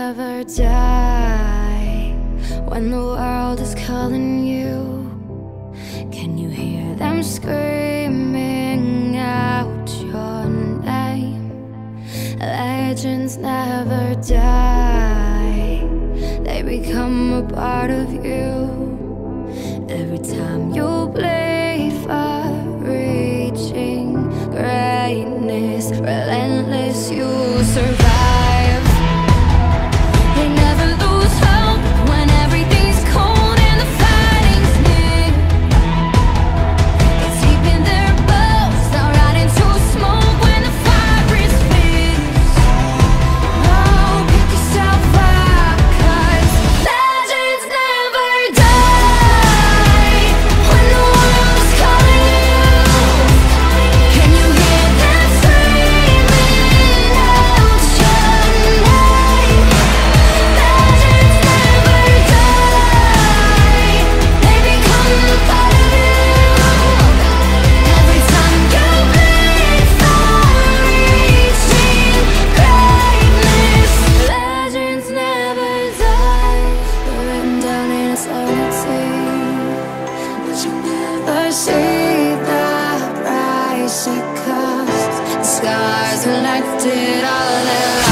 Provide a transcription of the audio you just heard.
never die. When the world is calling you, can you hear them screaming out your name? Legends never die, they become a part of you. Every time you bleed for reaching greatness, relentless, you survive. They never lose hope when everything's cold and the fighting's near. It's deep in their bones, they'll ride into smoke when the fire is fierce. Oh, pick yourself up, 'cause legends never die. When the world is calling you, can you hear them screaming out your name? Legends never die, they become a part of you. Every time you bleed for reaching greatness, legends never die. They're written down in eternity, but you never see the price it costs. The scars collected all their